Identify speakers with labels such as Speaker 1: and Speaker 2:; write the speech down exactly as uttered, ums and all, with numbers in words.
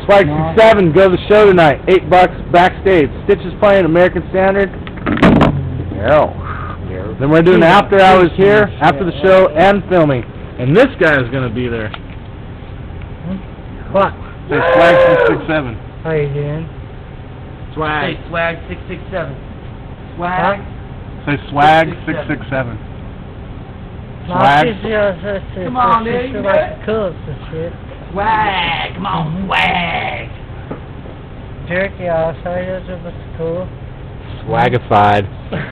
Speaker 1: Swag six seven, go to the show tonight. Eight bucks backstage. Stitch is playing American Standard. Yeah. Then we're doing after hours here, after the show, and filming. And this guy is going to be there.
Speaker 2: What?
Speaker 1: Say Swag six six seven.
Speaker 2: How you doing?
Speaker 1: Swag.
Speaker 2: Say Swag six six seven. Swag?
Speaker 1: Say Swag six six seven. Swag.
Speaker 2: Come on, dude. You like the coolest and shit.
Speaker 3: Swag! Come on, swag!
Speaker 2: Jerky outside is what's cool.
Speaker 1: Swagified.